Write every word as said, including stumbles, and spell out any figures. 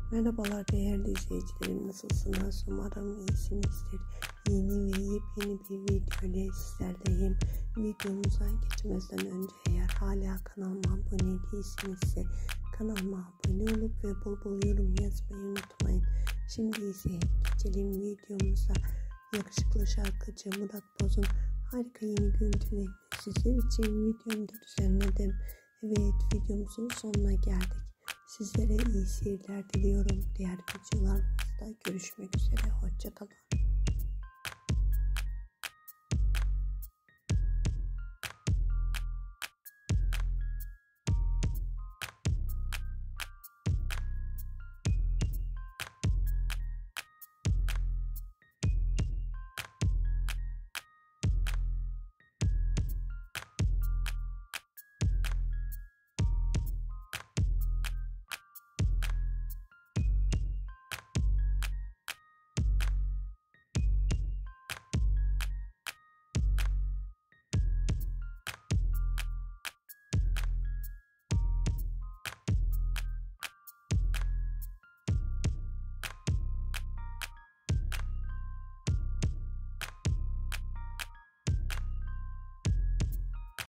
Merhabalar değerli izleyicilerim, nasılsınız? Umarım iyisinizdir. Yeni ve yepyeni bir video ile sizlerleyim. Videomuza geçmeden önce eğer hala kanalıma abone değilsinizse kanalıma abone olup ve bol bol yorum yazmayı unutmayın. Şimdi ise geçelim videomuza. Yakışıklı şarkıcı Murat Boz'un harika yeni görüntülerini sizler için videomda düzenledim. Evet, videomuzun sonuna geldik. Sizlere iyi seyirler diliyorum. Diğer videolarımızda görüşmek üzere. Hoşça kalın.